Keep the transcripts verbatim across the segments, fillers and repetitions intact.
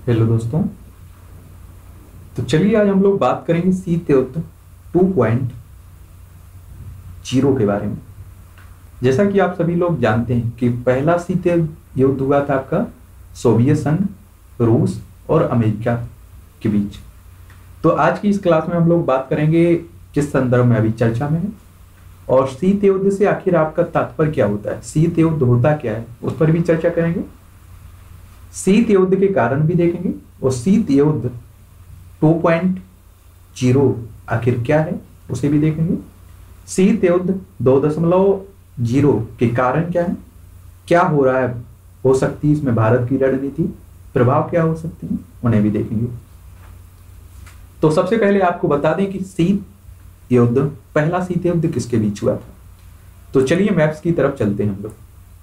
Hello दोस्तों। तो चलिए आज हम लोग बात करेंगे शीत युद्ध टू पॉइंट ज़ीरो के बारे में। जैसा कि आप सभी लोग जानते हैं कि पहला शीत युद्ध हुआ था आपका सोवियत संघ, रूस और अमेरिका के बीच। तो आज की इस क्लास में हम लोग बात करेंगे किस संदर्भ में अभी चर्चा में है और शीत युद्ध से आखिर आपका तात्पर्य क्या होता है, शीत युद्ध होता क्या है, उस पर भी चर्चा करेंगे। शीत युद्ध के कारण भी देखेंगे और शीत युद्ध टू पॉइंट ज़ीरो आखिर क्या है उसे भी देखेंगे। शीत युद्ध दो दशमलव जीरो के कारण क्या है, क्या हो रहा है, हो सकती है इसमें भारत की रणनीति, प्रभाव क्या हो सकते हैं, उन्हें भी देखेंगे। तो सबसे पहले आपको बता दें कि शीत युद्ध, पहला शीत युद्ध किसके बीच हुआ था। तो चलिए मैप्स की तरफ चलते हैं हम लोग।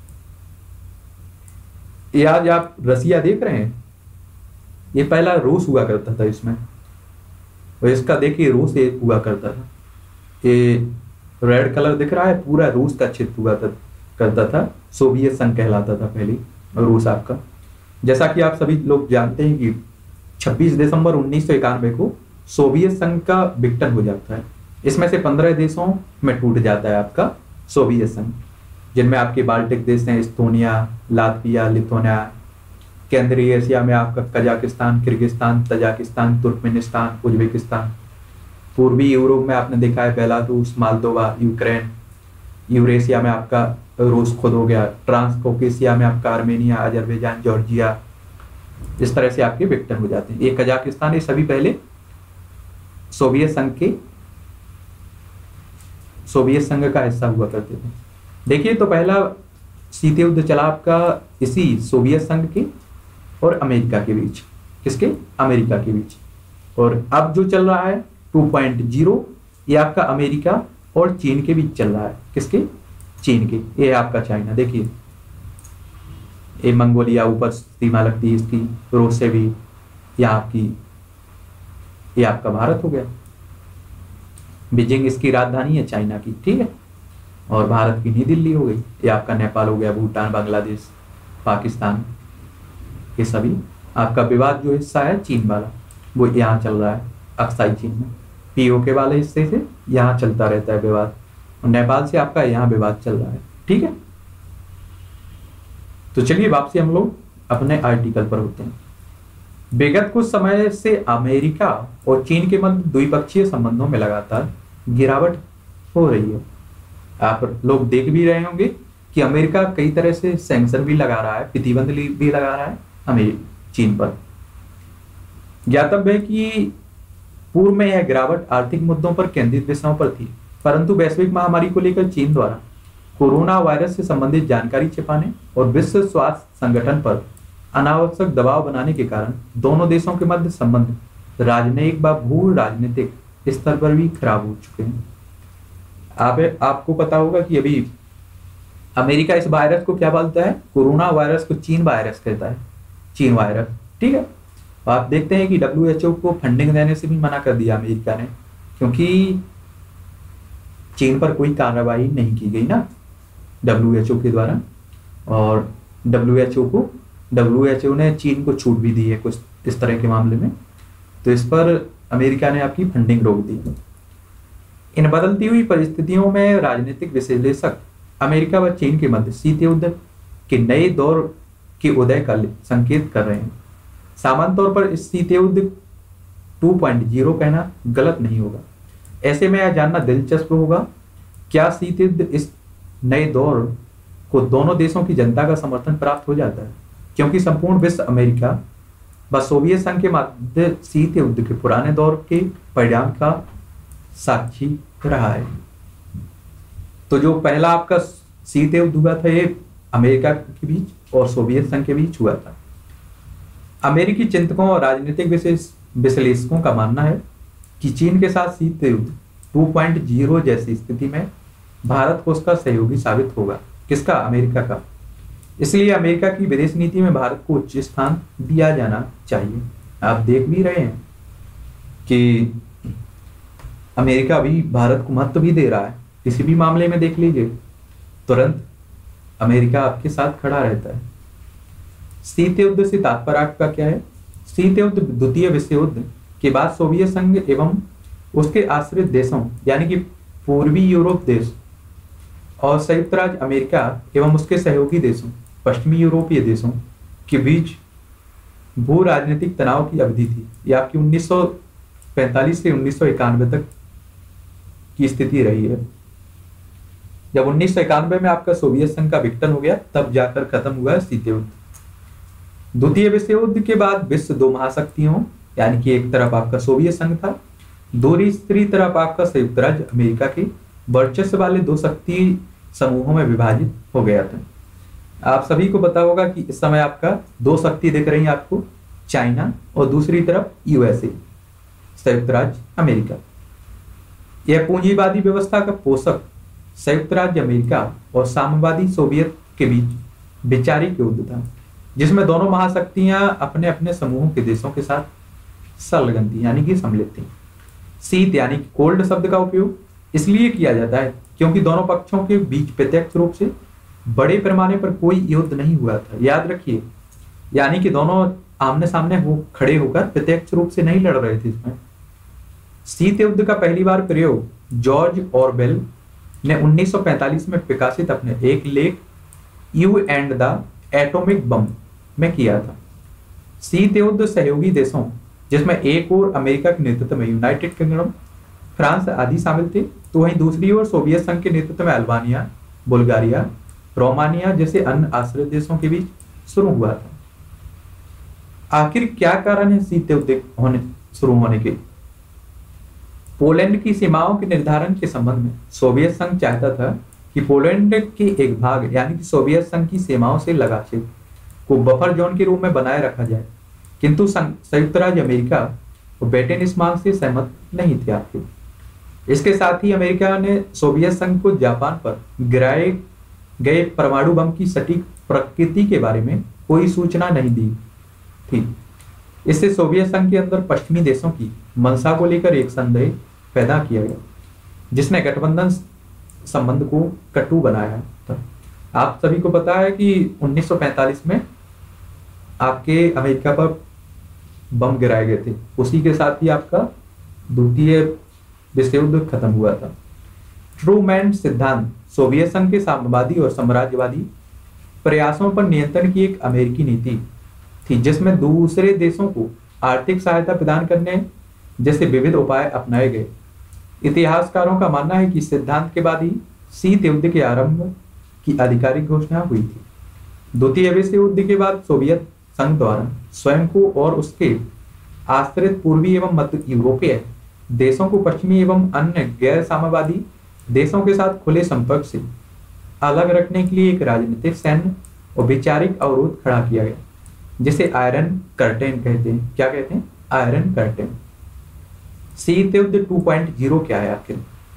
ये आज आप रसिया देख रहे हैं, ये पहला रूस हुआ करता था इसमें, और इसका देखिए रूस एक हुआ करता था। ये रेड कलर दिख रहा है, पूरा रूस का क्षेत्र हुआ था करता था, सोवियत संघ कहलाता था पहले रूस आपका। जैसा कि आप सभी लोग जानते हैं कि छब्बीस दिसंबर उन्नीस सौ इक्यानवे को सोवियत संघ का विघटन हो जाता है। इसमें से पंद्रह देशों में टूट जाता है आपका सोवियत संघ, जिनमें आपके बाल्टिक देश हैं, एस्तोनिया, लातविया, लिथुआनिया। केंद्रीय एशिया में आपका Kazakhstan, Kyrgyzstan, Tajikistan, Turkmenistan, Uzbekistan. पूर्वी यूरोप में आपने देखा है बेलारूस, मालदोवा, यूक्रेन। यूरेशिया में आपका रूस खुद हो गया। ट्रांसकोकेशिया में आपका आर्मेनिया, अजरबैजान, जॉर्जिया। इस तरह से आपके विघटन हो जाते हैं। ये कजाकिस्तान, ये सभी पहले सोवियत संघ के सोवियत संघ का हिस्सा हुआ करते थे। देखिए, तो पहला शीत युद्ध चला आपका इसी सोवियत संघ के और अमेरिका के बीच। किसके? अमेरिका के बीच। और अब जो चल रहा है टू पॉइंट ज़ीरो, ये आपका अमेरिका और चीन के बीच चल रहा है। किसके? चीन के। ये आपका चाइना, देखिए ये मंगोलिया ऊपर सीमा लगती है इसकी, रूस से भी। यहाँ आपकी ये आपका भारत हो गया, बीजिंग इसकी राजधानी है चाइना की, ठीक है। और भारत की नई दिल्ली हो गई। ये आपका नेपाल हो गया, भूटान, बांग्लादेश, पाकिस्तान, ये सभी। आपका विवाद जो हिस्सा है चीन वाला, वो यहाँ चल रहा है अक्साई चीन में। पीओके वाले हिस्से से यहाँ चलता रहता है विवाद, और नेपाल से आपका यहाँ विवाद चल रहा है, ठीक है। तो चलिए वापसी हम लोग अपने आर्टिकल पर होते हैं। विगत कुछ समय से अमेरिका और चीन के मध्य द्विपक्षीय संबंधों में लगातार गिरावट हो रही है। आप लोग देख भी रहे होंगे कि अमेरिका कई तरह से सैंक्शन भी लगा रहा है, प्रतिबंध भी लगा रहा है अमेरिका चीन पर। ज्ञातव्य है कि पूर्व में यह गिरावट आर्थिक मुद्दों पर केंद्रित विषयों पर थी, परंतु वैश्विक महामारी को लेकर चीन द्वारा कोरोना वायरस से संबंधित जानकारी छिपाने और विश्व स्वास्थ्य संगठन पर अनावश्यक दबाव बनाने के कारण दोनों देशों के मध्य संबंध राजनयिक व भू राजनीतिक स्तर पर भी खराब हो चुके हैं। आप आपको पता होगा कि अभी अमेरिका इस वायरस को क्या बोलता है, कोरोना वायरस को चीन वायरस कहता है, चीन वायरस, ठीक है। आप देखते हैं कि डब्ल्यू एच ओ को फंडिंग देने से भी मना कर दिया अमेरिका ने, क्योंकि चीन पर कोई कार्रवाई नहीं की गई ना डब्ल्यू एच ओ के द्वारा। और डब्ल्यू एच ओ को डब्ल्यू एच ओ ने चीन को छूट भी दी है कुछ इस तरह के मामले में, तो इस पर अमेरिका ने आपकी फंडिंग रोक दी। इन बदलती हुई परिस्थितियों में राजनीतिक विश्लेषक अमेरिका व चीन के मध्य शीत युद्ध के नए दौर के उदय का संकेत कर रहे हैं। सामान्य तौर पर इस शीत युद्ध टू पॉइंट ज़ीरो कहना गलत नहीं होगा। ऐसे में यह जानना दिलचस्प होगा, क्या शीत युद्ध इस नए दौर को दोनों देशों की जनता का समर्थन प्राप्त हो जाता है, क्योंकि संपूर्ण विश्व अमेरिका व सोवियत संघ के मध्य शीत युद्ध के पुराने दौर के परिणाम का साक्षी रहा है। तो जो पहला आपका शीत युद्ध हुआ था ये अमेरिका के बीच और सोवियत संघ के बीच हुआ था। अमेरिकी चिंतकों और राजनीतिक विशेष विश्लेषकों का मानना है कि चीन के साथ शीत युद्ध टू पॉइंट ज़ीरो जैसी स्थिति में भारत को उसका सहयोगी साबित होगा। किसका? अमेरिका का। इसलिए अमेरिका की विदेश नीति में भारत को उच्च स्थान दिया जाना चाहिए। आप देख भी रहे हैं कि अमेरिका भी भारत को महत्व भी दे रहा है। किसी भी मामले में देख लीजिए, तुरंत अमेरिका आपके साथ खड़ा रहता है। शीत युद्ध से तात्पर्य आपका क्या है शीत युद्ध द्वितीय विश्व युद्ध के बाद सोवियत संघ एवं उसके आश्रित देशों यानी कि पूर्वी यूरोप देश और संयुक्त राज्य अमेरिका एवं उसके सहयोगी देशों पश्चिमी यूरोपीय देशों के बीच भू राजनीतिक तनाव की अवधि थी। यह आपकी उन्नीस सौ पैंतालीस से उन्नीस सौ इक्यानवे तक की स्थिति रही है। जब उन्नीस सौ इक्यानवे में आपका सोवियत संघ का विघटन हो गया तब जाकर खत्म हुआ शीत युद्ध। द्वितीय विश्व युद्ध के बाद विश्व दो महाशक्तियों यानी कि एक तरफ आपका सोवियत संघ था, दूसरी तरफ आपका संयुक्त राज्य अमेरिका के वर्चस्व वाले दो शक्ति समूहों में विभाजित हो गया था। आप सभी को पता होगा कि इस समय आपका दो शक्ति दिख रही है आपको, चाइना और दूसरी तरफ यूएसए संयुक्त राज्य अमेरिका। यह पूंजीवादी व्यवस्था का पोषक संयुक्त राज्य अमेरिका और साम्यवादी सोवियत के बीच वैचारिक युद्ध था, जिसमें दोनों महाशक्तियां अपने अपने समूहों के देशों के साथ संलग्न थी यानी कि सम्मिलित थी। शीत यानी कि कोल्ड शब्द का उपयोग इसलिए किया जाता है क्योंकि दोनों पक्षों के बीच प्रत्यक्ष रूप से बड़े पैमाने पर कोई युद्ध नहीं हुआ था। याद रखिए, यानी कि दोनों आमने सामने हो खड़े होकर प्रत्यक्ष रूप से नहीं लड़ रहे थे। इसमें शीत युद्ध का पहली बार प्रयोग जॉर्ज ऑरवेल ने उन्नीस सौ पैंतालीस में प्रकाशित अपने एक लेख you and the atomic bomb में किया था। शीत युद्ध सहयोगी देशों जिसमें एक ओर अमेरिका के नेतृत्व में यूनाइटेड किंगडम, फ्रांस आदि शामिल थे, तो वहीं दूसरी ओर सोवियत संघ के नेतृत्व में अल्बानिया, बुल्गारिया, रोमानिया जैसे अन्य आश्रित देशों के बीच शुरू हुआ था। आखिर क्या कारण है शीत युद्ध होने शुरू होने के? पोलैंड की सीमाओं के निर्धारण के संबंध में सोवियत संघ चाहता था कि पोलैंड के एक भाग यानी कि सोवियत संघ की सीमाओं से लगा क्षेत्र को बफर जोन के रूप में बनाए रखा जाए, किंतु संयुक्त राज्य अमेरिका और ब्रिटेन इस मांग से सहमत नहीं थे आपके। इसके साथ ही अमेरिका ने सोवियत संघ को जापान पर गिराए गए परमाणु बम की सटीक प्रकृति के बारे में कोई सूचना नहीं दी थी। इससे सोवियत संघ के अंदर पश्चिमी देशों की मंशा को लेकर एक संदेह पैदा किया गया, जिसने गठबंधन संबंध को कटु बनाया था। आप सभी को पता है कि उन्नीस सौ पैंतालीस में आपके अमेरिका पर बम गिराए गए थे, उसी के साथ ही आपका द्वितीय विश्व युद्ध खत्म हुआ था। ट्रूमैन सिद्धांत सोवियत संघ के साम्यवादी और साम्राज्यवादी प्रयासों पर नियंत्रण की एक अमेरिकी नीति थी, जिसमें दूसरे देशों को आर्थिक सहायता प्रदान करने जैसे विविध उपाय अपनाए गए। इतिहासकारों का मानना है कि सिद्धांत के बाद ही शीत युद्ध के आरंभ की आधिकारिक घोषणा हुई थी। द्वितीय विश्व युद्ध के बाद सोवियत संघ द्वारा स्वयं को और उसके आश्रित पूर्वी एवं मध्य यूरोपीय देशों को पश्चिमी एवं अन्य गैर साम्यवादी देशों के साथ खुले संपर्क से अलग रखने के लिए एक राजनीतिक, सैन्य और वैचारिक अवरोध खड़ा किया गया, जिसे आयरन कर्टेन कहते हैं। क्या कहते हैं? Iron curtain. शीत युद्ध टू पॉइंट ज़ीरो क्या है आखिर?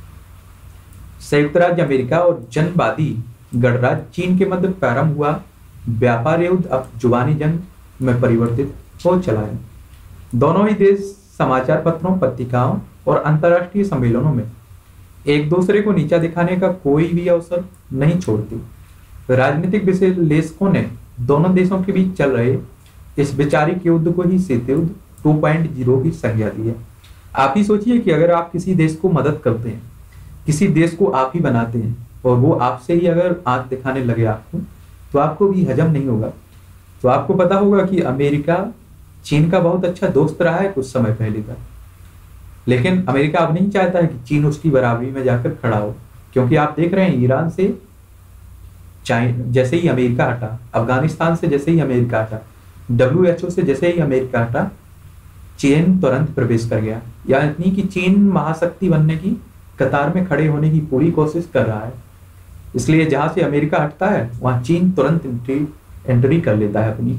संयुक्त राज्य अमेरिका और जनवादी गणराज्य चीन के मध्य प्रारंभ हुआ व्यापार युद्ध अब जुबानी जंग में परिवर्तित हो चला है। दोनों ही देश समाचार पत्रों, पत्रिकाओं और अंतर्राष्ट्रीय सम्मेलनों में एक दूसरे को नीचा दिखाने का कोई भी अवसर नहीं छोड़ते। राजनीतिक विश्लेषकों ने दोनों देशों के बीच चल रहे इस वैचारिक युद्ध को ही शीत युद्ध टू पॉइंट ज़ीरो की संज्ञा दी है। आप ही सोचिए कि अगर आप किसी देश को मदद करते हैं, किसी देश को आप ही बनाते हैं और वो आपसे ही अगर आंख दिखाने लगे आपको, तो आपको भी हजम नहीं होगा। तो आपको पता होगा कि अमेरिका चीन का बहुत अच्छा दोस्त रहा है कुछ समय पहले का, लेकिन अमेरिका अब नहीं चाहता है कि चीन उसकी बराबरी में जाकर खड़ा हो, क्योंकि आप देख रहे हैं ईरान से चाइना जैसे ही अमेरिका हटा, अफगानिस्तान से जैसे ही अमेरिका हटा, डब्ल्यू एच ओ से जैसे ही अमेरिका हटा, चीन तुरंत प्रवेश कर गया। या इतनी कि चीन महाशक्ति बनने की कतार में खड़े होने की पूरी कोशिश कर रहा है। इसलिए जहां से अमेरिका हटता है वहां चीन तुरंत एंट्री एंट्री कर लेता है अपनी।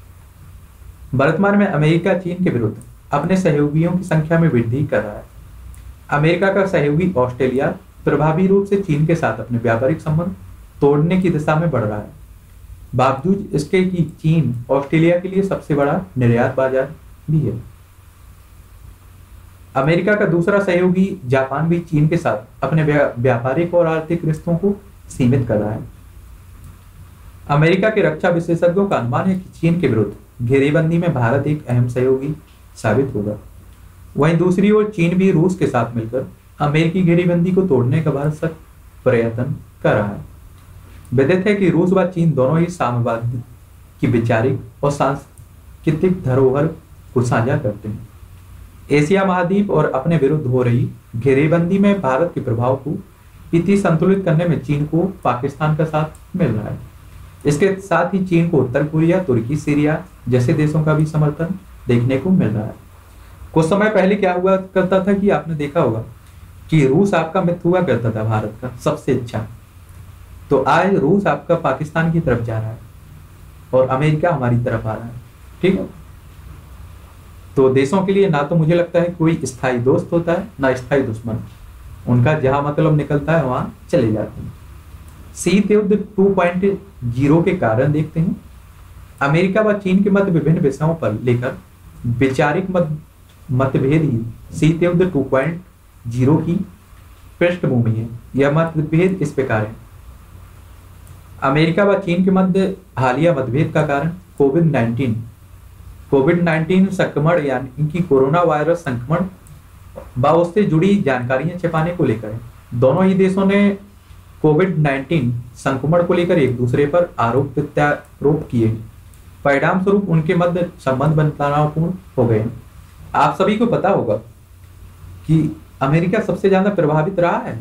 वर्तमान में अमेरिका चीन के विरुद्ध अपने सहयोगियों की संख्या में वृद्धि कर रहा है। अमेरिका का सहयोगी ऑस्ट्रेलिया प्रभावी रूप से चीन के साथ अपने व्यापारिक संबंध तोड़ने की दिशा में बढ़ रहा है, बावजूद इसके कि चीन ऑस्ट्रेलिया के लिए सबसे बड़ा निर्यात बाजार भी है। अमेरिका का दूसरा सहयोगी जापान भी चीन के साथ अपने व्यापारिक और आर्थिक रिश्तों को सीमित कर रहा है। अमेरिका के रक्षा विशेषज्ञों का अनुमान है कि चीन के विरुद्ध घेरेबंदी में भारत एक अहम सहयोगी साबित होगा। वहीं दूसरी ओर चीन भी रूस के साथ मिलकर अमेरिकी घेरेबंदी को तोड़ने का भरसक प्रयत्न कर रहा है। विदित है कि रूस व चीन दोनों ही साम्यवाद की वैचारिक और सांस्कृतिक धरोहर को साझा करते हैं। एशिया महाद्वीप और अपने विरुद्ध हो रही घेरेबंदी में भारत के प्रभाव को इति संतुलित करने में चीन को पाकिस्तान का साथ मिल रहा है। इसके साथ ही चीन को उत्तर कोरिया, तुर्की, सीरिया जैसे देशों का भी समर्थन देखने को मिल रहा है। कुछ समय पहले क्या हुआ करता था कि आपने देखा होगा कि रूस आपका मित्र हुआ करता था भारत का सबसे अच्छा, तो आज रूस आपका पाकिस्तान की तरफ जा रहा है और अमेरिका हमारी तरफ आ रहा है। ठीक है, तो देशों के लिए ना तो मुझे लगता है कोई स्थायी दोस्त होता है ना स्थायी दुश्मन, उनका जहां मतलब निकलता है वहां चले जाते हैं। शीत युद्ध टू पॉइंट ज़ीरो के कारण देखते हैं। अमेरिका व चीन के मध्य विभिन्न विषयों पर लेकर वैचारिक मत मतभेद ही शीत युद्ध टू पॉइंट ज़ीरो की पृष्ठभूमि है। यह मतभेद इस प्रकार है। अमेरिका व चीन के मध्य हालिया मतभेद का कारण कोविड नाइन्टीन कोविड नाइन्टीन संक्रमण यानी कि कोरोना वायरस संक्रमण व उससे जुड़ी जानकारियां छिपाने को लेकर है। दोनों ही देशों ने कोविड नाइन्टीन संक्रमण को लेकर एक दूसरे पर आरोप प्रत्यारोप किए। परिणाम स्वरूप उनके मध्य संबंध तनावपूर्ण हो गए। आप सभी को पता होगा कि अमेरिका सबसे ज्यादा प्रभावित रहा है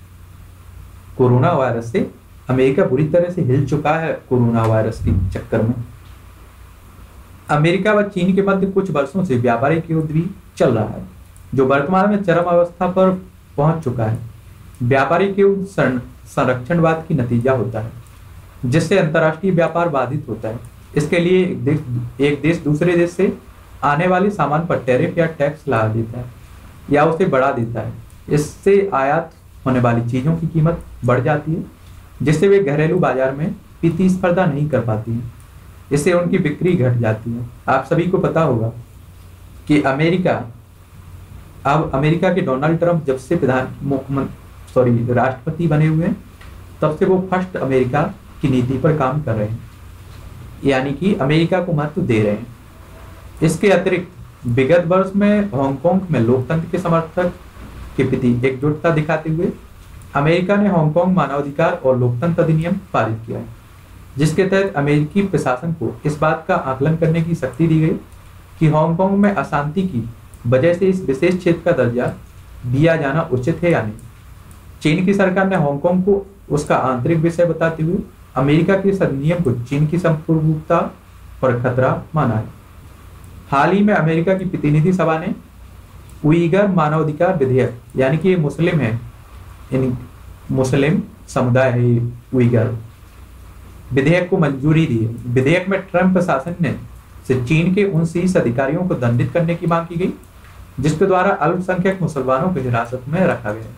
कोरोना वायरस से। अमेरिका बुरी तरह से हिल चुका है कोरोना वायरस के चक्कर में। अमेरिका व चीन के मध्य कुछ वर्षों से व्यापारिक युद्ध भी चल रहा है, जो वर्तमान में चरम अवस्था पर पहुंच चुका है। व्यापारिक युद्ध संरक्षणवाद की नतीजा होता है, जिससे अंतर्राष्ट्रीय व्यापार बाधित होता है। इसके लिए एक देश, एक देश दूसरे देश से आने वाले सामान पर टैरिफ या टैक्स लगा देता है या उसे बढ़ा देता है। इससे आयात होने वाली चीजों की कीमत बढ़ जाती है, जिससे वे घरेलू बाजार में प्रतिस्पर्धा नहीं कर पाती है। इससे उनकी बिक्री घट जाती है। आप सभी को पता होगा कि अमेरिका अब अमेरिका के डोनाल्ड ट्रंप जब से प्रधान मुख्यमंत्री सॉरी राष्ट्रपति बने हुए हैं, तब से वो फर्स्ट अमेरिका की नीति पर काम कर रहे हैं, यानी कि अमेरिका को महत्व दे रहे हैं। इसके अतिरिक्त विगत वर्ष में हांगकांग में लोकतंत्र के समर्थक के प्रति एकजुटता दिखाते हुए अमेरिका ने हांगकांग मानवाधिकार और लोकतंत्र अधिनियम पारित किया है, जिसके तहत अमेरिकी प्रशासन को इस बात का आकलन करने की शक्ति दी गई कि हांगकांग में अशांति की वजह से इस विशेष क्षेत्र का दर्जा दिया जाना उचित है या नहीं। चीन की सरकार ने हांगकांग को उसका आंतरिक विषय बताते हुए अमेरिका के इस अधिनियम को चीन की संप्रभुता पर खतरा माना है। हाल ही में अमेरिका की प्रतिनिधि सभा ने उइगर मानवाधिकार विधेयक, यानी कि ये मुस्लिम है, इन मुस्लिम समुदाय है ये उइगर, विधेयक को मंजूरी दी है। विधेयक में ट्रंप प्रशासन ने से चीन के उन शीर्ष अधिकारियों को दंडित करने की मांग की गई जिसके द्वारा अल्पसंख्यक मुसलमानों को हिरासत में रखा गया।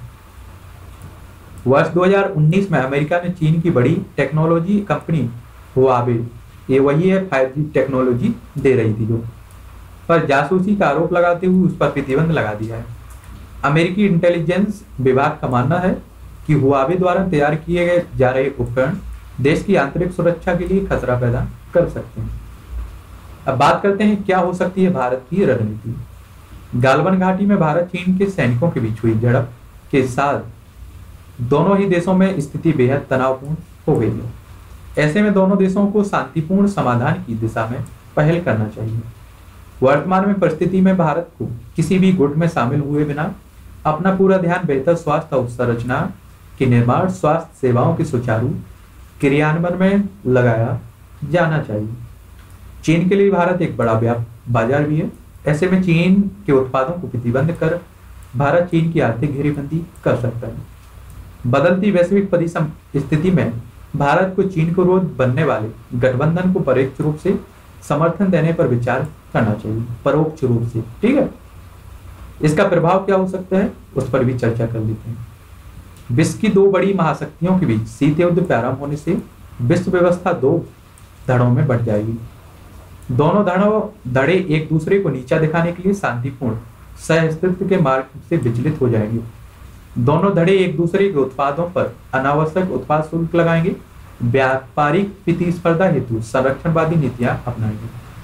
वर्ष दो हज़ार उन्नीस में अमेरिका ने चीन की बड़ी टेक्नोलॉजी कंपनी हुआवे, ये वही है फाइव जी टेक्नोलॉजी दे रही थी, जो पर जासूसी का आरोप लगाते हुए उस पर प्रतिबंध लगा दिया है। अमेरिकी इंटेलिजेंस विभाग का मानना है कि हुआवे द्वारा तैयार किए गए जा रहे उपकरण देश की आंतरिक सुरक्षा के लिए खतरा पैदा कर सकते हैं। अब बात करते हैं क्या हो सकती है भारत की रणनीति। गालवन घाटी में भारत चीन के सैनिकों के बीच हुई झड़प के साथ दोनों ही देशों में स्थिति बेहद तनावपूर्ण हो गई है। ऐसे में दोनों देशों को शांतिपूर्ण समाधान की दिशा में पहल करना चाहिए। वर्तमान में परिस्थिति में भारत को किसी भी गुट में शामिल हुए बिना अपना पूरा ध्यान बेहतर स्वास्थ्य अवसंरचना के निर्माण, स्वास्थ्य सेवाओं के सुचारू क्रियान्वयन में लगाया जाना चाहिए। चीन के लिए भारत एक बड़ा बाजार भी है। ऐसे में चीन के उत्पादों को प्रतिबंध कर भारत चीन की आर्थिक घेरेबंदी कर सकता है। बदलती वैश्विक परिस्थिति में भारत को चीन को रोज बनने वाले गठबंधन को परोक्ष रूप से समर्थन देने पर विचार करना चाहिए, परोक्ष रूप से। ठीक है, इसका प्रभाव क्या हो सकता है उस पर भी चर्चा कर लेते हैं। विश्व की दो बड़ी महाशक्तियों के बीच शीत युद्ध प्रारंभ होने से विश्व व्यवस्था दो धड़ों में बढ़ जाएगी। दोनों धड़ों धड़े एक दूसरे को नीचा दिखाने के लिए शांतिपूर्ण सहअस्तित्व के मार्ग से विचलित हो जाएंगे। दोनों धड़े एक दूसरे के उत्पादों पर अनावश्यक उत्पाद शुल्क लगाएंगे, व्यापारिक प्रतिस्पर्धा हेतु संरक्षणवादी नीतियां अपनाएंगे।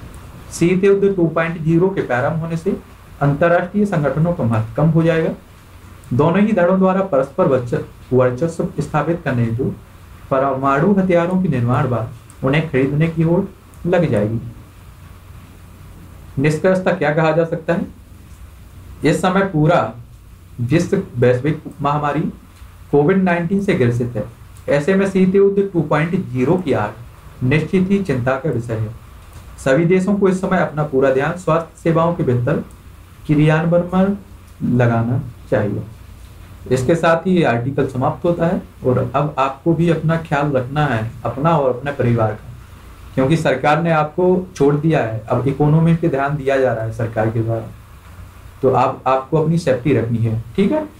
शीत युद्ध टू पॉइंट ज़ीरो के प्रारंभ होने से अंतरराष्ट्रीय संगठनों का महत्व कम हो जाएगा। दोनों ही दलों द्वारा परस्पर वर्चस्व स्थापित करने हेतु परमाणु हथियारों के निर्माण बाद उन्हें खरीदने की ओर लग जाएगी। निष्कर्षतः क्या कहा जा सकता है? इस समय पूरा विश्व वैश्विक महामारी कोविड नाइन्टीन से ग्रसित है। ऐसे में शीत युद्ध टू पॉइंट ज़ीरो की आग निश्चित ही चिंता का विषय है। सभी देशों को इस समय अपना पूरा ध्यान स्वास्थ्य सेवाओं के बेहतर क्रियान्वयन पर लगाना चाहिए। इसके साथ ही ये आर्टिकल समाप्त होता है और अब आपको भी अपना ख्याल रखना है, अपना और अपने परिवार का, क्योंकि सरकार ने आपको छोड़ दिया है। अब इकोनॉमी पे ध्यान दिया जा रहा है सरकार के द्वारा, तो आप आपको अपनी सेफ्टी रखनी है। ठीक है।